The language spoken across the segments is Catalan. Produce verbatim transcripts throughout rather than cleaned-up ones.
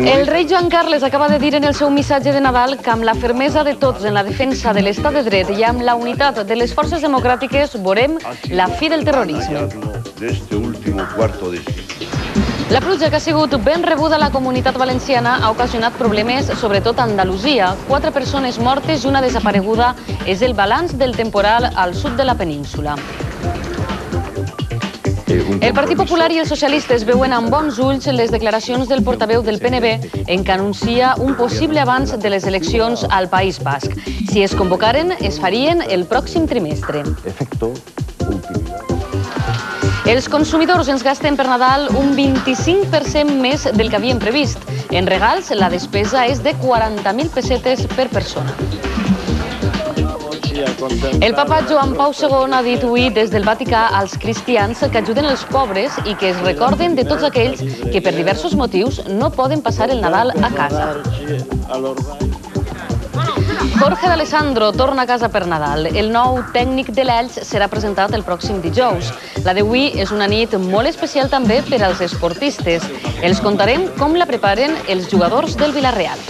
El rei Joan Carles acaba de dir en el seu missatge de Nadal que amb la fermesa de tots en la defensa de l'estat de dret i amb la unitat de les forces democràtiques veurem la fi del terrorisme. La pluja que ha sigut ben rebuda a la comunitat valenciana ha ocasionat problemes, sobretot a Andalusia. Quatre persones mortes i una desapareguda és el balanç del temporal al sud de la península. El Partit Popular i els socialistes veuen amb bons ulls les declaracions del portaveu del P N B en què anuncia un possible avanç de les eleccions al País Basc. Si es convocaren, es farien el pròxim trimestre. Els consumidors ens gasten per Nadal un vint-i-cinc per cent més del que havien previst. En regals, la despesa és de quaranta mil pessetes per persona. El papa Joan Pau segon ha dit avui des del Vaticà als cristians que ajuden els pobres i que es recorden de tots aquells que per diversos motius no poden passar el Nadal a casa. Jorge D'Alessandro torna a casa per Nadal. El nou tècnic de l'Elx serà presentat el pròxim dijous. La d'avui és una nit molt especial també per als esportistes. Els contarem com la preparen els jugadors del Villarreal.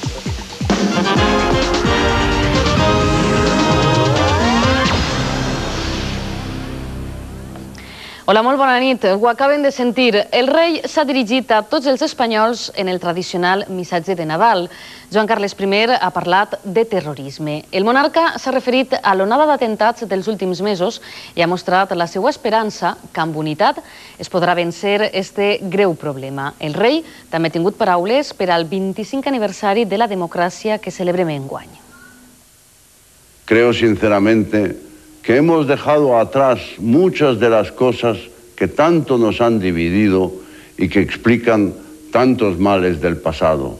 Hola, molt bona nit. Ho acaben de sentir. El rei s'ha dirigit a tots els espanyols en el tradicional missatge de Nadal. Joan Carles primer ha parlat de terrorisme. El monarca s'ha referit a l'onada d'atemptats dels últims mesos i ha mostrat la seva esperança que amb unitat es podrà vèncer este greu problema. El rei també ha tingut paraules per al vint-i-cinquè aniversari de la democràcia que celebrem enguany. Creo sinceramente que hemos dejado atrás muchas de las cosas que tanto nos han dividido y que explican tantos males del pasado.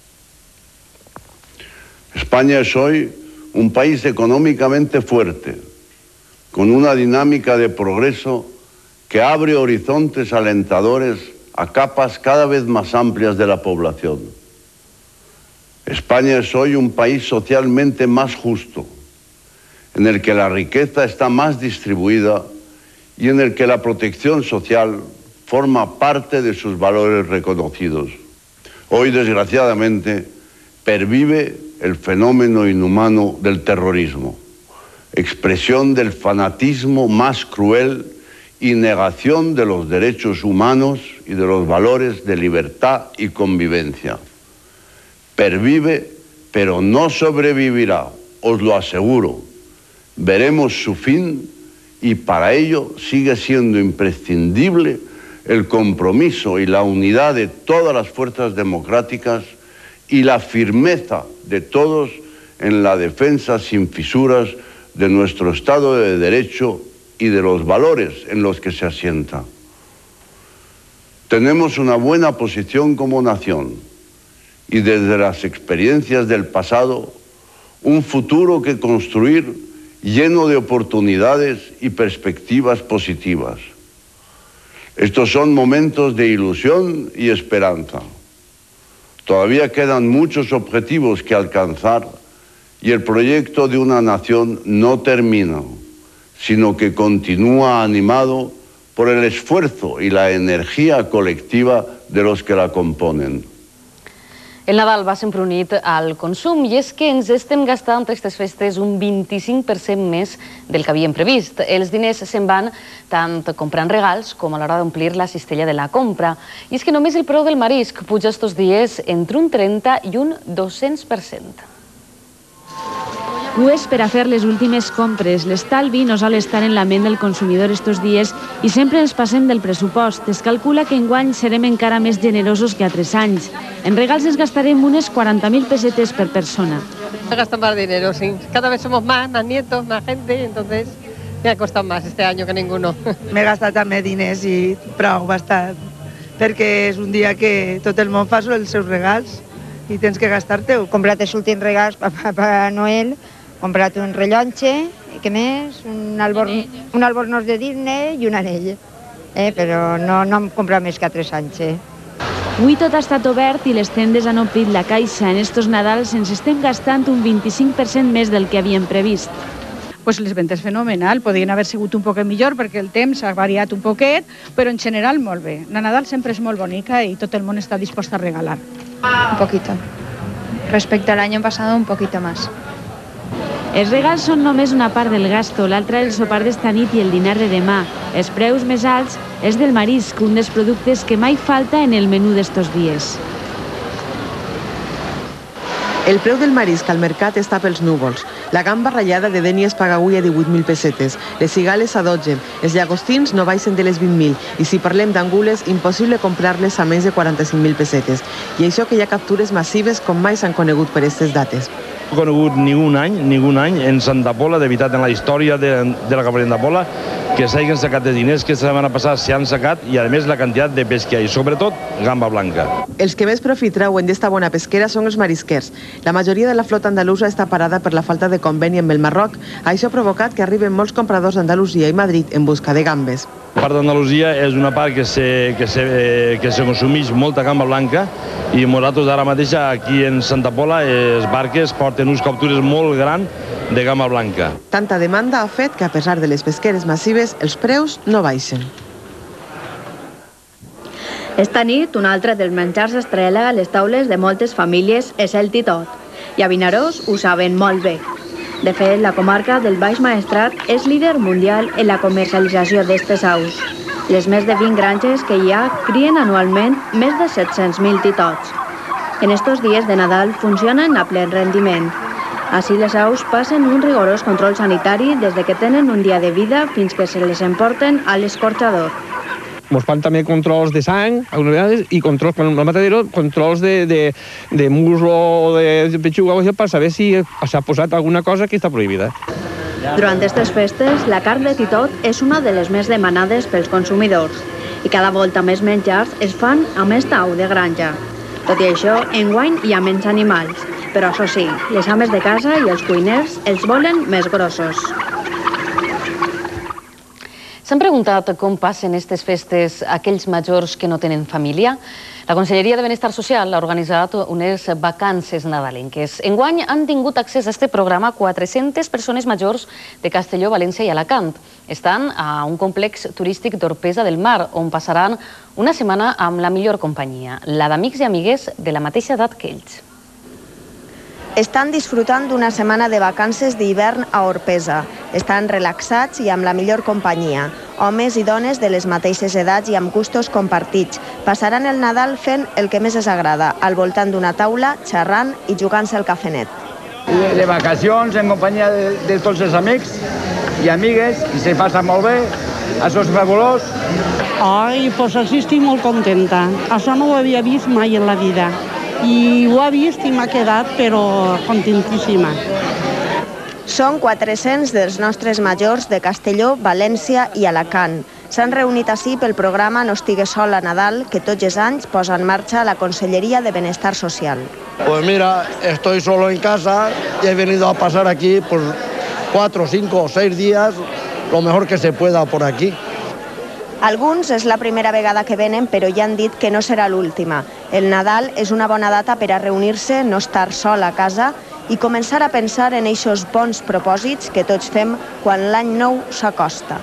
España es hoy un país económicamente fuerte, con una dinámica de progreso que abre horizontes alentadores a capas cada vez más amplias de la población. España es hoy un país socialmente más justo, en el que la riqueza está más distribuida y en el que la protección social forma parte de sus valores reconocidos. Hoy, desgraciadamente, pervive el fenómeno inhumano del terrorismo, expresión del fanatismo más cruel y negación de los derechos humanos y de los valores de libertad y convivencia. Pervive, pero no sobrevivirá, os lo aseguro. Veremos su fin y para ello sigue siendo imprescindible el compromiso y la unidad de todas las fuerzas democráticas y la firmeza de todos en la defensa sin fisuras de nuestro Estado de Derecho y de los valores en los que se asienta. Tenemos una buena posición como nación y desde las experiencias del pasado un futuro que construir lleno de oportunidades y perspectivas positivas. Estos son momentos de ilusión y esperanza. Todavía quedan muchos objetivos que alcanzar y el proyecto de una nación no termina, sino que continúa animado por el esfuerzo y la energía colectiva de los que la componen. El Nadal va sempre unit al consum i és que ens estem gastant aquestes festes un vint-i-cinc per cent més del que havíem previst. Els diners se'n van tant comprant regals com a l'hora d'omplir la cistella de la compra. I és que només el preu del marisc puja estos dies entre un trenta i un dos-cents per cent. Ho és per a fer les últimes compres. L'estalvi no sol estar en la ment del consumidor estos dies i sempre ens passem del pressupost. Es calcula que enguany serem encara més generosos que altres anys. En regals ens gastarem unes quaranta mil pesetes per persona. Me gastan más dinero, sí. Cada vez somos más, más nietos, más gente, entonces me ha costado más este año que ninguno. M'he gastat també diners i prou, bastant, perquè és un dia que tot el món fa els seus regals i tens que gastar-te-ho. Comprat els últims regals per Noel, comprat un rellotge, què més? Un, alborn, un albornoz de Disney i un anell. Eh? Però no, no hem comprat més que tres anys. Eh? Avui tot ha estat obert i les tendes han omplit la caixa. En estos Nadals ens estem gastant un vint-i-cinc per cent més del que havíem previst. Pues les ventes fenomenal, podrien haver sigut un poquet millor perquè el temps ha variat un poquet, però en general molt bé. La Nadal sempre és molt bonica i tot el món està dispost a regalar. Un poquito. Respecto al año pasado, un poquito más. Els regals són només una part del gasto, l'altra el sopar d'esta nit i el dinar de demà. Els preus més alts és del marisc, un dels productes que mai falta en el menú d'estos dies. El preu del marisc al mercat està pels núvols. La gamba ratllada de Dénia es paga avui a divuit mil pessetes, les cigales a dotze, els llagostins no baixen de les vint mil i si parlem d'angules, impossible comprar-les a menys de quaranta-cinc mil pessetes. I això que hi ha captures massives com mai s'han conegut per aquestes dates. No he conegut ningun any, ningun any en Santa Pola, de veritat, en la història de, de la Cabrera de Pola, que s'hagin sacat de diners que la setmana passada s'han sacat i, a més, la quantitat de pes que hi ha, sobretot gamba blanca. Els que més profit treuen d'esta bona pesquera són els marisquers. La majoria de la flota andalusa està parada per la falta de conveni amb el Marroc. Això ha provocat que arriben molts compradors d'Andalusia i Madrid en busca de gambes. La part d'Andalusia és una part que se, que se, eh, que se consumeix molta gamba blanca i nosaltres ara mateix aquí en Santa Pola les barques porten uns captures molt grans de gamba blanca. Tanta demanda ha fet que, a pesar de les pesqueres massives, els preus no baixen. Esta nit, un altre dels menjars estrella a les taules de moltes famílies és el titot. I a Vinaròs ho saben molt bé. De fet, la comarca del Baix Maestrat és líder mundial en la comercialització d'estes aus. Les més de vint granges que hi ha crien anualment més de set-cents mil titots. En estos dies de Nadal funcionen a ple rendiment. Així les aus passen un rigorós control sanitari des de que tenen un dia de vida fins que se les emporten a l'escorxador. Ens fan també controls de sang, algunes vegades, i controls, quan el matadero, controls de, de, de muslo o de petxuga per saber si s'ha posat alguna cosa que està prohibida. Durant aquestes festes, la carn de titot és una de les més demanades pels consumidors i cada volta més menjars es fan amb esta au de granja. Tot i això, enguany hi ha menys animals, però això sí, les ames de casa i els cuiners els volen més grossos. S'han preguntat com passen aquestes festes aquells majors que no tenen família? La Conselleria de Benestar Social ha organitzat unes vacances nadalenques. Enguany han tingut accés a aquest programa quatre-centes persones majors de Castelló, València i Alacant. Estan a un complex turístic d'Orpesa del Mar, on passaran una setmana amb la millor companyia, la d'amics i amigues de la mateixa edat que ells. Estan disfrutant d'una setmana de vacances d'hivern a Orpesa. Estan relaxats i amb la millor companyia. Homes i dones de les mateixes edats i amb gustos compartits. Passaran el Nadal fent el que més els agrada, al voltant d'una taula, xerrant i jugant-se el cafenet. De vacacions en companyia de, de tots els amics i amigues, i se passa molt bé, això és fabulós. Ai, doncs així estic molt contenta. Això no ho havia vist mai en la vida. I ho ha vist i m'ha quedat, però contentíssima. Són quatre-cents dels nostres majors de Castelló, València i Alacant. S'han reunit ací pel programa No estigues sol a Nadal, que tots els anys posa en marxa la Conselleria de Benestar Social. Pues mira, estoy solo en casa y he venido a pasar aquí pues, cuatro, cinco o seis días, lo mejor que se pueda por aquí. Alguns és la primera vegada que venen, però ja han dit que no serà l'última. El Nadal és una bona data per a reunir-se, no estar sol a casa i començar a pensar en eixos bons propòsits que tots fem quan l'any nou s'acosta.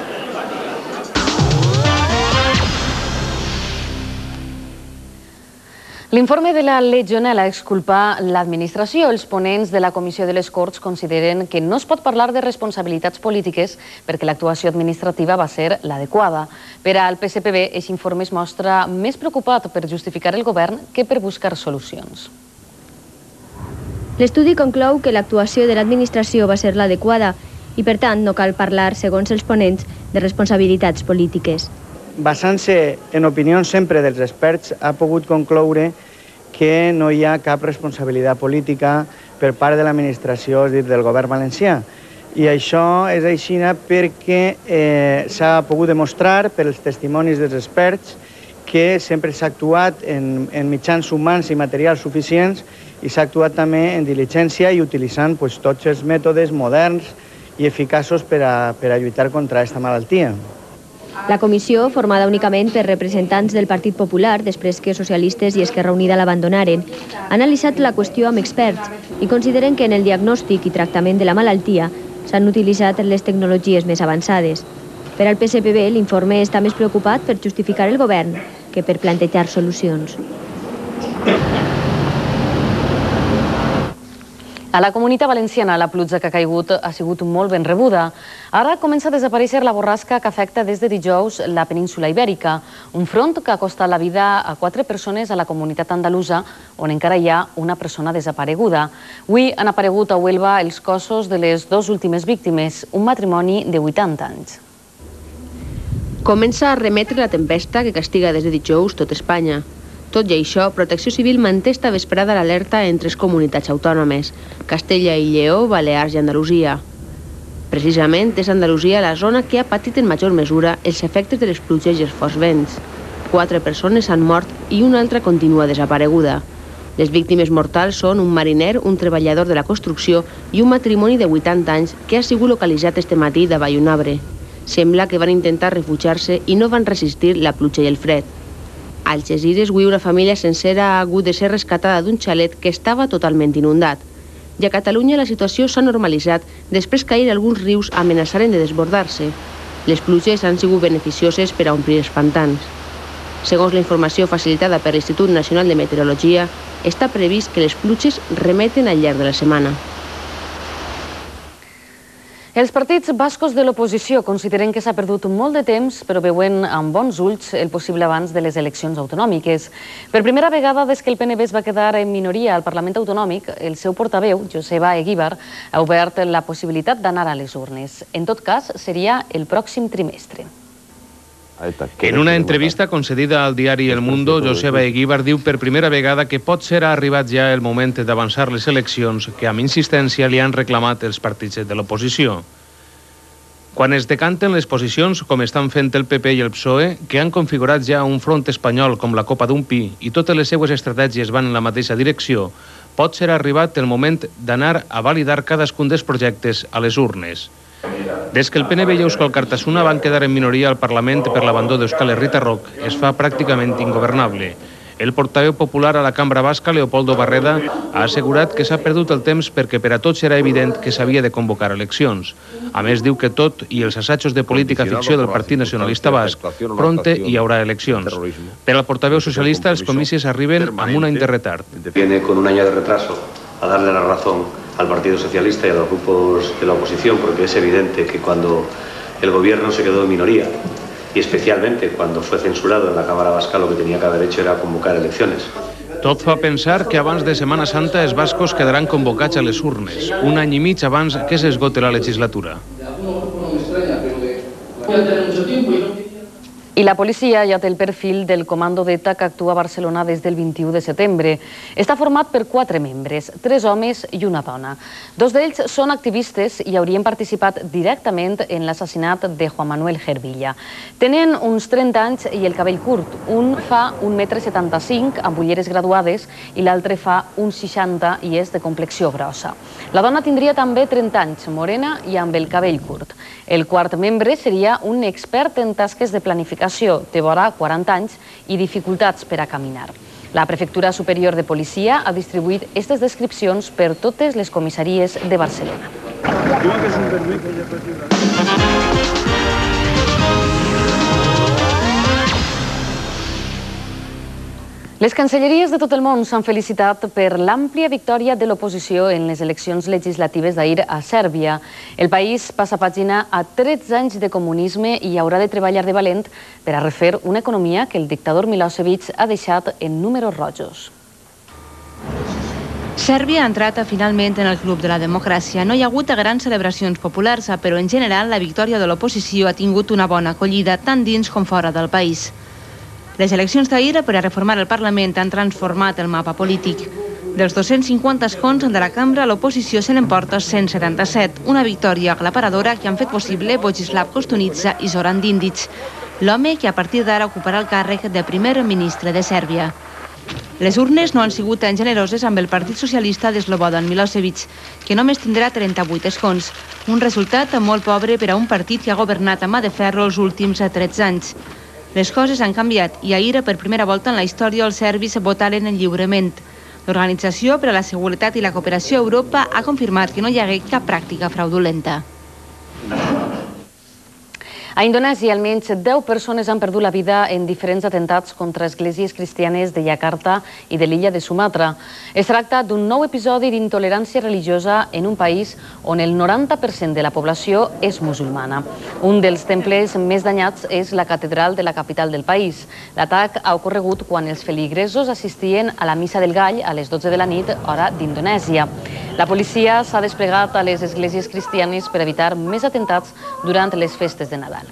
L'informe de la Legionella exculpa l'administració. Els ponents de la Comissió de les Corts consideren que no es pot parlar de responsabilitats polítiques perquè l'actuació administrativa va ser l'adequada. Per al P S P B, aquest informe es mostra més preocupat per justificar el govern que per buscar solucions. L'estudi conclou que l'actuació de l'administració va ser l'adequada i, per tant, no cal parlar, segons els ponents, de responsabilitats polítiques. Basant-se en opinions sempre dels experts, ha pogut concloure que no hi ha cap responsabilitat política per part de l'administració, és a dir, del govern valencià. I això és així perquè eh, s'ha pogut demostrar per els testimonis dels experts que sempre s'ha actuat en, en mitjans humans i materials suficients i s'ha actuat també en diligència i utilitzant pues, tots els mètodes moderns i eficaços per a, per a lluitar contra aquesta malaltia. La comissió, formada únicament per representants del Partit Popular, després que socialistes i Esquerra Unida l'abandonaren, ha analitzat la qüestió amb experts i consideren que en el diagnòstic i tractament de la malaltia s'han utilitzat les tecnologies més avançades. Per al P S P B, l'informe està més preocupat per justificar el govern que per plantejar solucions. A la Comunitat Valenciana la pluja que ha caigut ha sigut molt ben rebuda. Ara comença a desaparèixer la borrasca que afecta des de dijous la península Ibèrica, un front que ha costat la vida a quatre persones a la comunitat andalusa, on encara hi ha una persona desapareguda. Avui han aparegut a Huelva els cossos de les dues últimes víctimes, un matrimoni de vuitanta anys. Comença a remetre la tempesta que castiga des de dijous tot Espanya. Tot i això, Protecció Civil manté esta vesprada l'alerta en tres comunitats autònomes, Castella i Lleó, Balears i Andalusia. Precisament és Andalusia la zona que ha patit en major mesura els efectes de les pluges i els forts vents. Quatre persones han mort i una altra continua desapareguda. Les víctimes mortals són un mariner, un treballador de la construcció i un matrimoni de vuitanta anys que ha sigut localitzat este matí davall un arbre. Sembla que van intentar refugiar-se i no van resistir la pluja i el fred. A Algesires, avui una família sencera ha hagut de ser rescatada d'un xalet que estava totalment inundat. I a Catalunya la situació s'ha normalitzat després que ahir alguns rius amenaçaren de desbordar-se. Les pluges han sigut beneficioses per a omplir els pantans. Segons la informació facilitada per l'Institut Nacional de Meteorologia, està previst que les pluges remeten al llarg de la setmana. Els partits bascos de l'oposició consideren que s'ha perdut molt de temps, però veuen amb bons ulls el possible abans de les eleccions autonòmiques. Per primera vegada des que el P N V es va quedar en minoria al Parlament Autonòmic, el seu portaveu, Joseba Eguíbar, ha obert la possibilitat d'anar a les urnes. En tot cas, seria el pròxim trimestre. En una entrevista concedida al diari El Mundo, Joseba Eguíbar diu per primera vegada que potser ha arribat ja el moment d'avançar les eleccions que amb insistència li han reclamat els partits de l'oposició. Quan es decanten les posicions, com estan fent el P P i el P S O E, que han configurat ja un front espanyol com la copa d'un pi i totes les seues estratègies van en la mateixa direcció, pot ser arribat el moment d'anar a validar cadascun dels projectes a les urnes. Des que el P N V i Euskal Cartasuna van quedar en minoria al Parlament per l'abandó d'Euskal Herritarrok, es fa pràcticament ingovernable. El portaveu popular a la Cambra Basca, Leopoldo Barreda, ha assegurat que s'ha perdut el temps perquè per a tots era evident que s'havia de convocar eleccions. A més, diu que tot i els assajos de política ficció del Partit Nacionalista Basc, pronte hi haurà eleccions. Per al portaveu socialista, els comicis arriben amb un any de retard. Viene con un año de retraso a darle la razón al Partido Socialista y a los grupos de la oposición, porque es evidente que cuando el gobierno se quedó en minoría, y especialmente cuando fue censurado en la Cámara Vasca, lo que tenía que haber hecho era convocar elecciones. Tot fa pensar que abans de Setmana Santa els bascos quedaran convocats a les urnes, un any i mig abans que s'esgote la legislatura. I la policia ja té el perfil del comando d'ETA que actua a Barcelona des del vint-i-u de setembre. Està format per quatre membres, tres homes i una dona. Dos d'ells són activistes i haurien participat directament en l'assassinat de Juan Manuel Gervilla. Tenen uns trenta anys i el cabell curt. Un fa un metre setanta-cinc amb ulleres graduades i l'altre fa un seixanta i és de complexió grossa. La dona tindria també trenta anys, morena i amb el cabell curt. El quart membre seria un expert en tasques de planificació, té vora quaranta anys i dificultats per a caminar. La Prefectura Superior de Policia ha distribuït aquestes descripcions per totes les comissaries de Barcelona. Les cancelleries de tot el món s'han felicitat per l'àmplia victòria de l'oposició en les eleccions legislatives d'ahir a Sèrbia. El país passa pàgina a tretze anys de comunisme i haurà de treballar de valent per a refer una economia que el dictador Milosevic ha deixat en números rojos. Sèrbia ha entrat finalment en el club de la democràcia. No hi ha hagut grans celebracions populars, però en general la victòria de l'oposició ha tingut una bona acollida tant dins com fora del país. Les eleccions d'ahir per a reformar el Parlament han transformat el mapa polític. Dels dos-cents cinquanta escons de la cambra, l'oposició se n'emporta cent setanta-set, una victòria aclaparadora que han fet possible Vojislav Koštunica i Zoran Dindić, l'home que a partir d'ara ocuparà el càrrec de primer ministre de Sèrbia. Les urnes no han sigut tan generoses amb el Partit Socialista de Slobodan Milosevic, que només tindrà trenta-vuit escons, un resultat molt pobre per a un partit que ha governat a mà de ferro els últims tretze anys. Les coses han canviat i ahir, per primera volta en la història, els serbis votaren lliurement. L'Organització per a la Seguretat i la Cooperació a Europa ha confirmat que no hi hagué cap pràctica fraudulenta. A Indonèsia, almenys deu persones han perdut la vida en diferents atentats contra esglésies cristianes de Jakarta i de l'illa de Sumatra. Es tracta d'un nou episodi d'intolerància religiosa en un país on el noranta per cent de la població és musulmana. Un dels temples més danyats és la catedral de la capital del país. L'atac ha ocorregut quan els feligresos assistien a la Missa del Gall a les dotze de la nit, hora d'Indonèsia. La policia s'ha desplegat a les esglésies cristianes per evitar més atentats durant les festes de Nadal.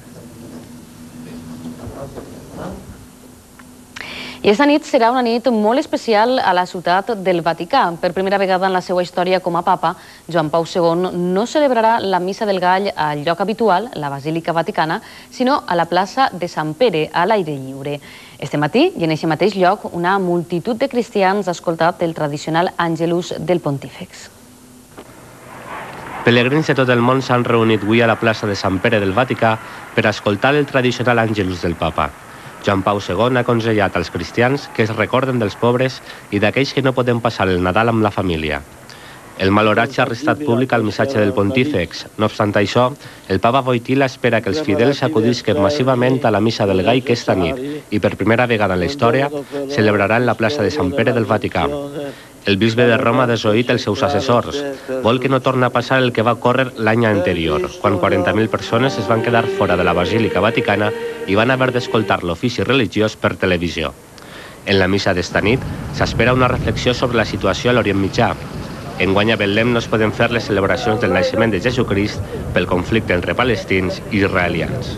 I aquesta nit serà una nit molt especial a la ciutat del Vaticà. Per primera vegada en la seva història com a papa, Joan Pau segon no celebrarà la Missa del Gall al lloc habitual, la Basílica Vaticana, sinó a la plaça de Sant Pere, a l'aire lliure. Este matí, i en aquest mateix lloc, una multitud de cristians ha escoltat el tradicional Àngelus del Pontífex. Pelegrins de tot el món s'han reunit avui a la plaça de Sant Pere del Vaticà per escoltar el tradicional Àngelus del Papa. Joan Pau segon ha aconsellat als cristians que es recorden dels pobres i d'aquells que no poden passar el Nadal amb la família. El maloratge ha restat públic al missatge del Pontífex. No obstant això, el papa Wojtyła espera que els fidels acudisquen massivament a la Missa del Gall aquesta nit i per primera vegada en la història celebrarà en la plaça de Sant Pere del Vaticà. El bisbe de Roma ha desoït els seus assessors. Vol que no torni a passar el que va ocórrer l'any anterior, quan quaranta mil persones es van quedar fora de la Basílica Vaticana i van haver d'escoltar l'ofici religiós per televisió. En la missa d'esta nit s'espera una reflexió sobre la situació a l'Orient Mitjà. Enguany a Betlem no es poden fer les celebracions del naixement de Jesucrist pel conflicte entre palestins i israelians.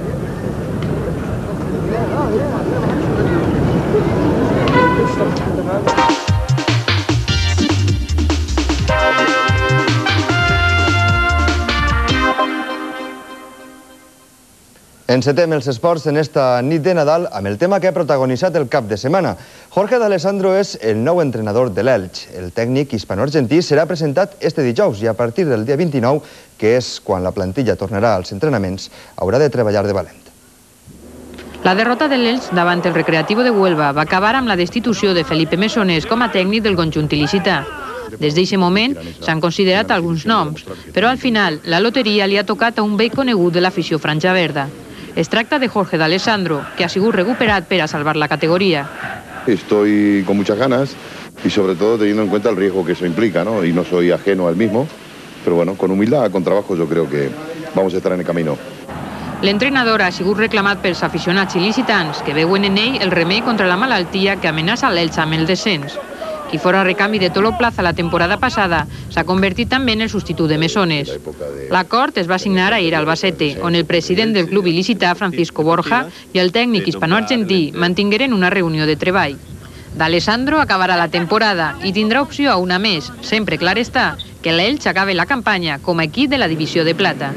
Encetem els esports en esta nit de Nadal amb el tema que ha protagonitzat el cap de setmana. Jorge D'Alessandro és el nou entrenador de l'Elx. El tècnic hispano-argentí serà presentat este dijous i a partir del dia vint-i-nou, que és quan la plantilla tornarà als entrenaments, haurà de treballar de valent. La derrota de l'Elx davant el Recreativo de Huelva va acabar amb la destitució de Felipe Mesones com a tècnic del conjunt il·licità. Des d'aquest moment s'han considerat alguns noms, però al final la loteria li ha tocat a un vell conegut de l'afició franja verda. Es tracta de Jorge D'Alessandro, que ha sigut recuperat per a salvar la categoría. Estoy con muchas ganas y sobre todo teniendo en cuenta el riesgo que eso implica, ¿no? Y no soy ajeno al mismo, pero bueno, con humildad, con trabajo yo creo que vamos a estar en el camino. L'entrenador ha sigut reclamat pels aficionats il·licitans, que veuen en ell el remei contra la malaltia que amenaça l'Elx amb el descens. Qui fora recanvi de Tolo Plaza la temporada passada s'ha convertit també en el substitut de Mesones. L'acord es va signar ahir a Albacete, on el president del club il·licità, Francisco Borja, i el tècnic hispano-argentí mantingueren una reunió de treball. D'Alessandro acabarà la temporada i tindrà opció a una més, sempre clar està que l'Elx acabe la campanya com a equip de la divisió de plata.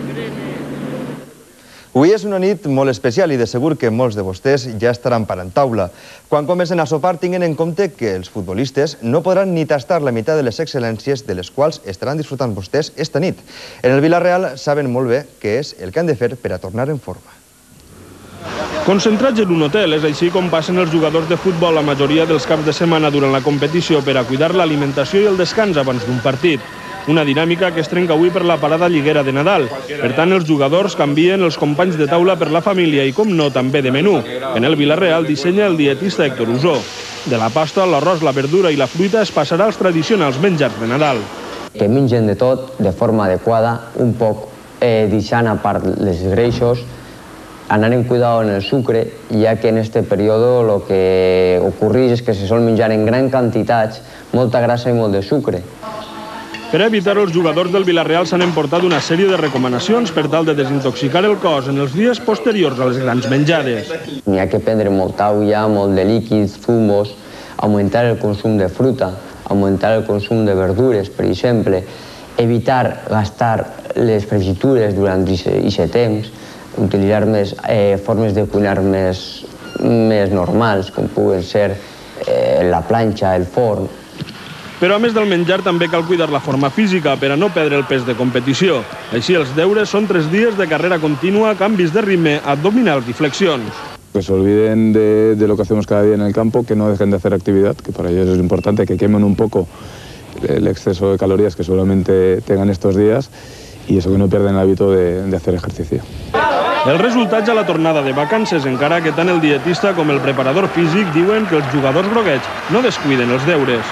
Avui és una nit molt especial i de segur que molts de vostès ja estaran parant taula. Quan comencen a sopar, tinguin en compte que els futbolistes no podran ni tastar la meitat de les excel·lències de les quals estaran disfrutant vostès esta nit. En el Villarreal saben molt bé què és el que han de fer per a tornar en forma. Concentrats en un hotel, és així com passen els jugadors de futbol la majoria dels caps de setmana durant la competició per a cuidar l'alimentació i el descans abans d'un partit. Una dinàmica que es trenca avui per la parada lliguera de Nadal. Per tant, els jugadors canvien els companys de taula per la família i, com no, també de menú. En el Villarreal dissenya el dietista Héctor Usó. De la pasta, l'arròs, la verdura i la fruita es passarà als tradicionals menjars de Nadal. Que mengen de tot de forma adequada, un poc eh, deixant a part les greixos, anar en cuidado en el sucre, ja que en este període lo que ocorreix és que se sol menjar en gran quantitats molta grassa i molt de sucre. Per evitar, els jugadors del Villarreal s'han emportat una sèrie de recomanacions per tal de desintoxicar el cos en els dies posteriors a les grans menjades. N'hi ha que prendre molta aigua, molt de líquids, zumos, augmentar el consum de fruta, augmentar el consum de verdures, per exemple, evitar gastar les fregitures durant aquest temps, utilitzar més eh, formes de cuinar més, més normals, com puguen ser eh, la planxa, el forn. Però a més del menjar també cal cuidar la forma física per a no perdre el pes de competició. Així els deures són tres dies de carrera contínua, canvis de ritme, abdominals i flexions. Que se olviden de, de lo que hacemos cada día en el campo, que no dejen de hacer actividad, que para ellos es importante que quemen un poco el exceso de calorías que solamente tengan estos días y eso, que no pierdan el hábito de, de hacer ejercicio. El resultat ja a la tornada de vacances, encara que tant el dietista com el preparador físic diuen que els jugadors groguets no descuiden els deures.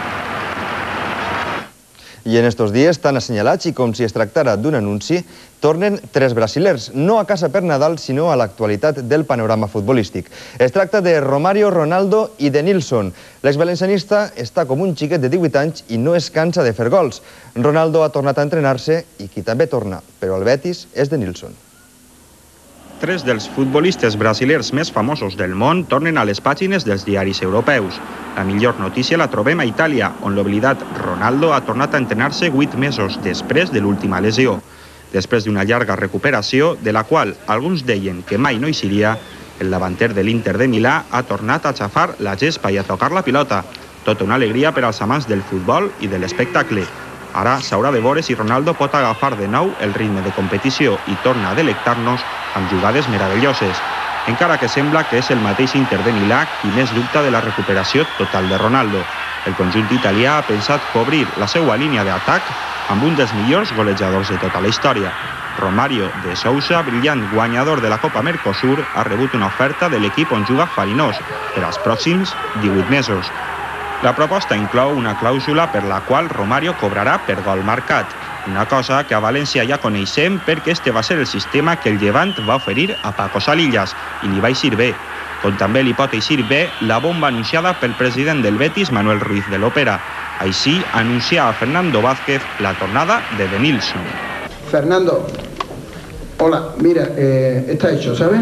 I en estos dies tan assenyalats i com si es tractara d'un anunci, tornen tres brasilers, no a casa per Nadal, sinó a l'actualitat del panorama futbolístic. Es tracta de Romario, Ronaldo i de Nilsson. L'exvalencianista està com un xiquet de divuit anys i no es cansa de fer gols. Ronaldo ha tornat a entrenar-se i qui també torna, però el Betis és de Nilsson. Tres dels futbolistes brasilers més famosos del món tornen a les pàgines dels diaris europeus. La millor notícia la trobem a Itàlia, on l'oblidat Ronaldo ha tornat a entrenar-se vuit mesos després de l'última lesió. Després d'una llarga recuperació, de la qual alguns deien que mai no hi seria, el davanter de l'Inter de Milà ha tornat a xafar la gespa i a tocar la pilota. Tota una alegria per als amants del futbol i de l'espectacle. Ara s'haurà de veure si Ronaldo pot agafar de nou el ritme de competició i torna a delectar-nos amb jugades meravelloses, encara que sembla que és el mateix Inter de Milà qui més dubta de la recuperació total de Ronaldo. El conjunt italià ha pensat cobrir la seva línia d'atac amb un dels millors golejadors de tota la història. Romario de Sousa, brillant guanyador de la Copa Mercosur, ha rebut una oferta de l'equip on juga Farinós per als pròxims divuit mesos. La proposta inclou una clàusula per la qual Romario cobrarà per gol marcat, una cosa que a València ja coneixem perquè este va ser el sistema que el Llevant va oferir a Paco Salillas i li va eixir bé, com també li pot eixir bé la bomba anunciada pel president del Betis, Manuel Ruiz de l'Òpera. Així anuncia a Fernando Vázquez la tornada de De Nilsson. Fernando, hola, mira, eh, está hecho, ¿sabes?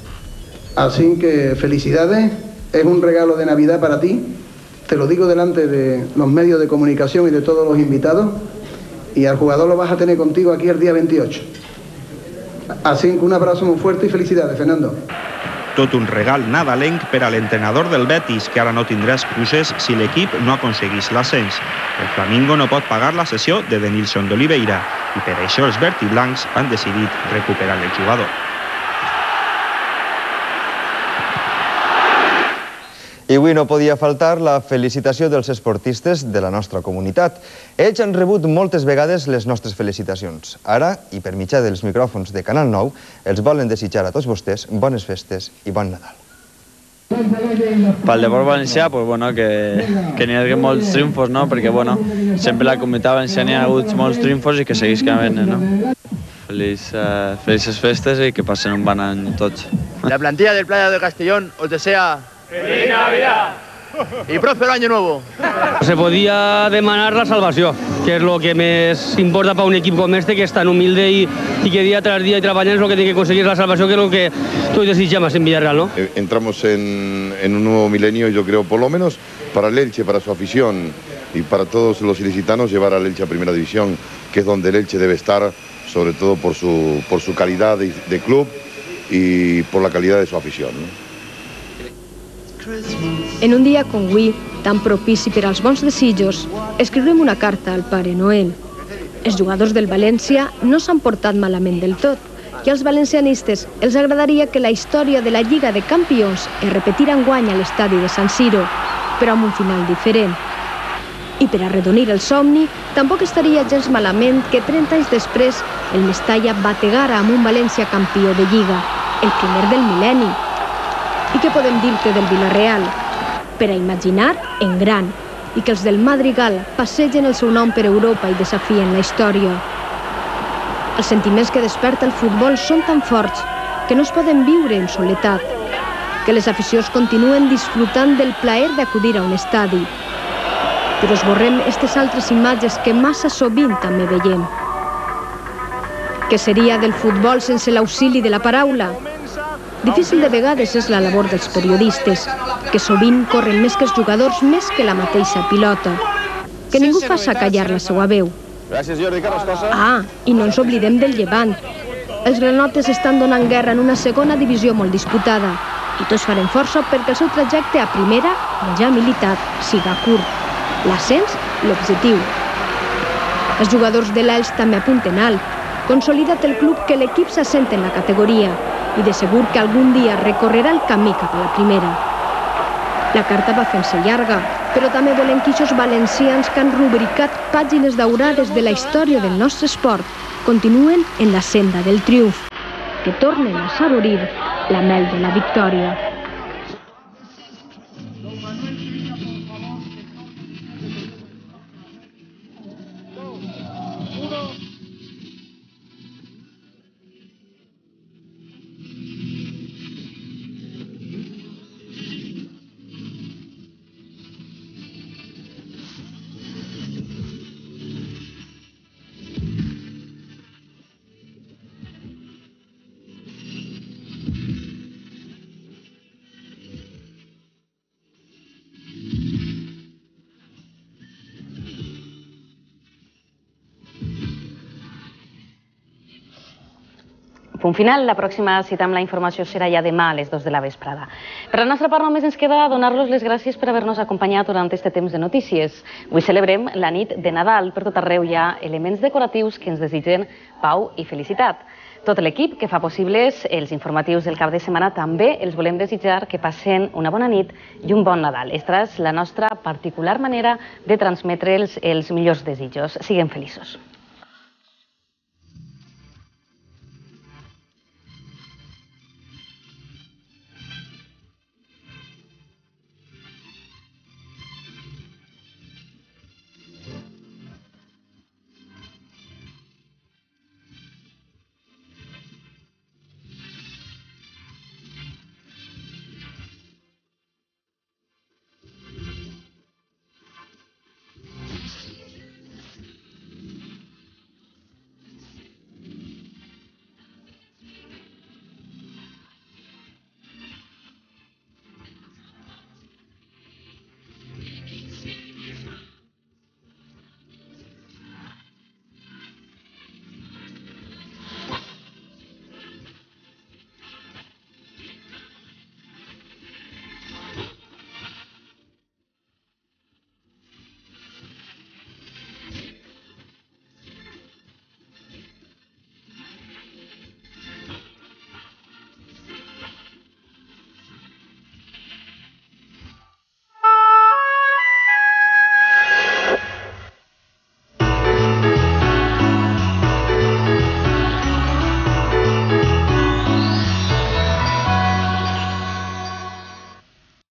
Así que felicidades, es un regalo de Navidad para ti. Te lo digo delante de los medios de comunicación y de todos los invitados, y al jugador lo vas a tener contigo aquí el día veintiocho. Así que un abrazo muy fuerte y felicidades, Fernando. Tot un regal nadalenc per a l'entrenador del Betis, que ara no tindrà excuses si l'equip no aconseguís l'ascens. El Flamingo no pot pagar la cessió de De Nilsson d'Oliveira i per això els verd i blancs han decidit recuperar el jugador. I avui no podia faltar la felicitació dels esportistes de la nostra comunitat. Ells han rebut moltes vegades les nostres felicitacions. Ara, i per mitjà dels micròfons de Canal nou, els volen desitjar a tots vostès bones festes i bon Nadal. Pel deport valencià, pues, bueno, que, que n'hi hagi molts triomfos, no? Perquè bueno, sempre la comunitat valenciana hi ha hagut molts triomfos i que segueix havent, no? Feliç, eh, felices festes i que passen un bon any tots. La plantilla del Playa de Castellón os desea ¡Feliz Navidad! Y próspero año nuevo. Se podía demanar la salvación, que es lo que más importa para un equipo como este, que es tan humilde y, y que día tras día trabaja es lo que tiene que conseguir la salvación, que es lo que todos desechamos en Villarreal, ¿no? Entramos en, en un nuevo milenio, yo creo, por lo menos para el Elche, para su afición y para todos los ilicitanos, llevar al Elche a Primera División, que es donde el Elche debe estar, sobre todo por su, por su calidad de, de club y por la calidad de su afición, ¿no? En un dia com avui, tan propici per als bons desitjos, escriurem una carta al Pare Noel. Els jugadors del València no s'han portat malament del tot, i als valencianistes els agradaria que la història de la Lliga de Campions es repetira enguany a l'estadi de San Siro, però amb un final diferent. I per arredonir el somni, tampoc estaria gens malament que trenta anys després el Mestalla bategara amb un València campió de Lliga, el primer del mil·lenni. I què podem dir-te del Villarreal? Per a imaginar en gran, i que els del Madrigal passegen el seu nom per Europa i desafien la història. Els sentiments que desperta el futbol són tan forts que no es poden viure en soledat, que les aficions continuen disfrutant del plaer d'acudir a un estadi. Però esborrem aquestes altres imatges que massa sovint també veiem. Què seria del futbol sense l'auxili de la paraula? Difícil de vegades és la labor dels periodistes, que sovint corren més que els jugadors, més que la mateixa pilota. Que ningú faça callar la seva veu. Gràcies, Jordi Carrascosa. Ah, i no ens oblidem del Llevant. Els granotes estan donant guerra en una segona divisió molt disputada, i tots farem força perquè el seu trajecte a primera, ja militat, siga curt. L'ascens, l'objectiu. Els jugadors de l'Elx també apunten alt. Consolida't el club que l'equip s'assenta en la categoria, i de segur que algun dia recorrerà el camí cap a la primera. La carta va fent-se llarga, però també volen quixos valencians que han rubricat pàgines daurades de la història del nostre esport continuen en la senda del triomf. que tornen a saborir la mel de la victòria. Punt final, la pròxima cita amb la informació serà ja demà a les dues de la vesprada. Per la nostra part només ens queda donar-los les gràcies per haver-nos acompanyat durant aquest temps de notícies. Avui celebrem la nit de Nadal. Per tot arreu hi ha elements decoratius que ens desitgen pau i felicitat. Tot l'equip que fa possibles els informatius del cap de setmana també els volem desitjar que passen una bona nit i un bon Nadal. Esta és la nostra particular manera de transmetre'ls els millors desitjos. Siguem feliços.